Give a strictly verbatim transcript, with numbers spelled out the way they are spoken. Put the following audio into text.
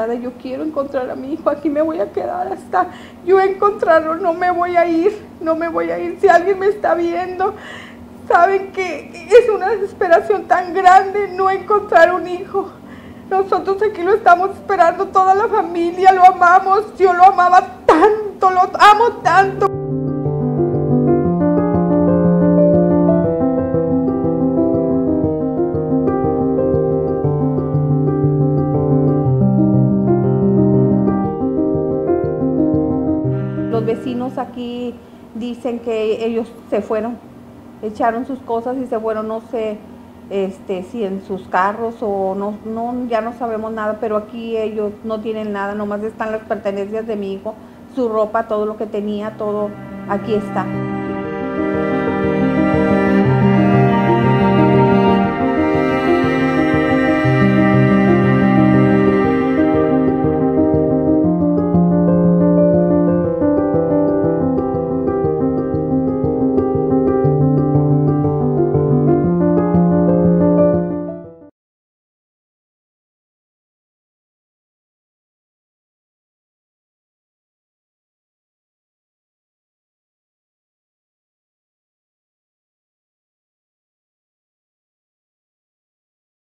desesperada, yo quiero encontrar a mi hijo, aquí me voy a quedar hasta yo encontrarlo, no me voy a ir, no me voy a ir. Si alguien me está viendo, saben que es una desesperación tan grande no encontrar un hijo. Nosotros aquí lo estamos esperando, toda la familia, lo amamos, yo lo amaba tanto, lo amo tanto. Los vecinos aquí dicen que ellos se fueron, echaron sus cosas y se fueron, no sé este, si en sus carros o no, no, ya no sabemos nada, pero aquí ellos no tienen nada, nomás están las pertenencias de mi hijo, su ropa, todo lo que tenía, todo aquí está.